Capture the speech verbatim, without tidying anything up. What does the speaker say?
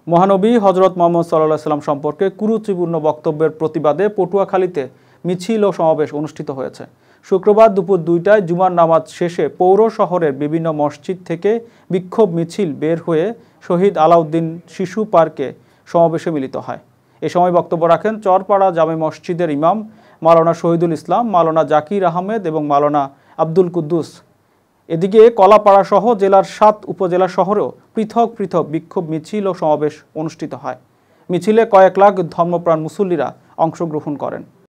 মহানবী হযরত মুহাম্মদ সাল্লাল্লাহু আলাইহি সাল্লাম সম্পর্কে কুরুচিপূর্ণ বক্তব্যের প্রতিবাদে পটুয়াখালীতে মিছিল ও সমাবেশ অনুষ্ঠিত হয়েছে। শুক্রবার দুপুর দুইটায় জুমার নামাজ শেষে পৌর শহরের বিভিন্ন মসজিদ থেকে বিক্ষোভ মিছিল বের হয়ে শহীদ আলাউদ্দিন শিশু পার্কে সমাবেশে মিলিত হয়। এ সময় বক্তব্য রাখেন চরপাড়া জামে মসজিদের ইমাম মাওলানা শহীদুল ইসলাম, মাওলানা জাকির আহমেদ এবং মাওলানা আব্দুল কুদ্দুস। এদিকে কলাপাড়া সহ জেলার সাত উপজেলা শহরেও পৃথক পৃথক বিক্ষোভ মিছিল ও সমাবেশ অনুষ্ঠিত হয়। মিছিলে কয়েক লাখ ধর্মপ্রাণ মুসল্লিরা অংশগ্রহণ করেন।